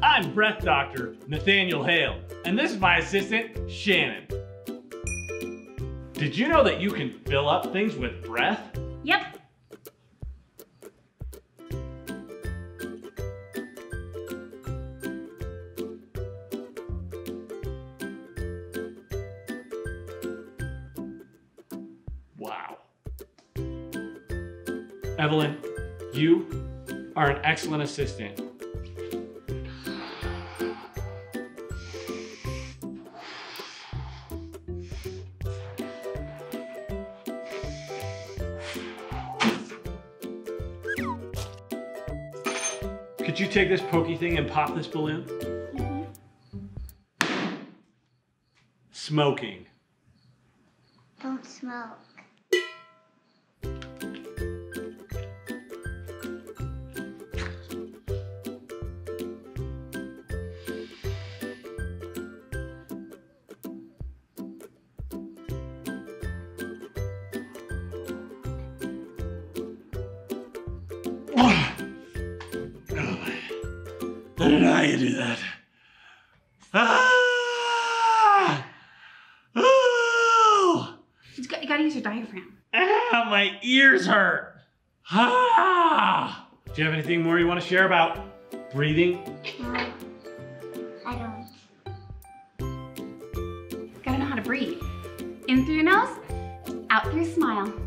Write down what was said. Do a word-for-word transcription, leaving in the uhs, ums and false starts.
I'm breath doctor Nathaniel Hale, and this is my assistant, Shannon. Did you know that you can fill up things with breath? Yep. Wow. Evelyn, you are an excellent assistant. Could you take this pokey thing and pop this balloon? Mm-hmm. Smoking. Don't smoke. I don't know how you do that. Ah! Oh! You gotta, you gotta use your diaphragm. Ah, my ears hurt. Ah! Do you have anything more you want to share about breathing? No, I don't. Gotta know how to breathe. In through your nose, out through your smile.